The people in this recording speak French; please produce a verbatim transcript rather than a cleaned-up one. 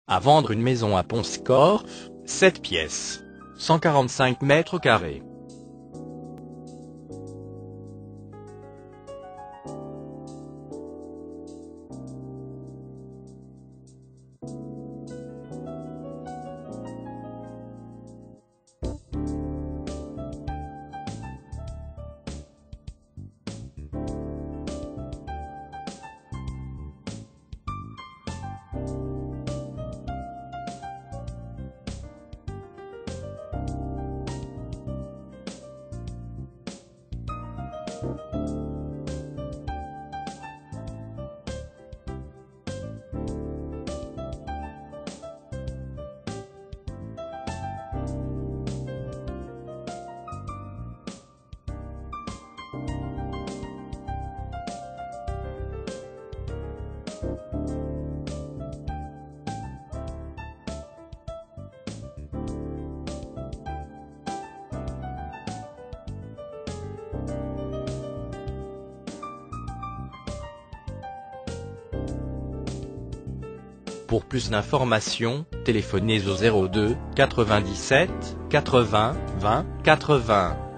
À vendre une maison à Pont SCORFF, sept pièces, cent quarante-cinq mètres carrés. Pour plus d'informations, téléphonez au zéro deux quatre-vingt-dix-sept quatre-vingts vingt quatre-vingts.